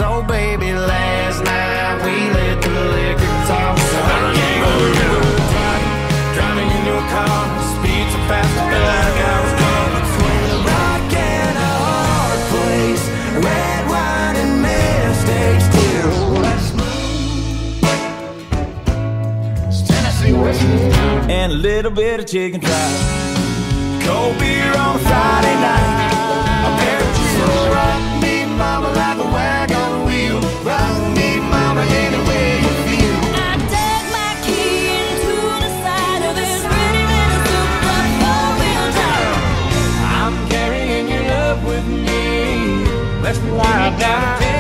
So baby, last night we let the liquor talk. So I can't go driving in your car, speed so fast I felt like I was gone. Between a rock and a hard place, red wine and mistakes too. It's Tennessee whiskey and a little bit of chicken fried, cold beer on Friday night. A pair of jeans, rock me mama like a wagon wheel, rock me mama any way you feel. I dug my key into the side of this pretty little super four-wheel drive. I'm carrying your love with me. Let's fly down.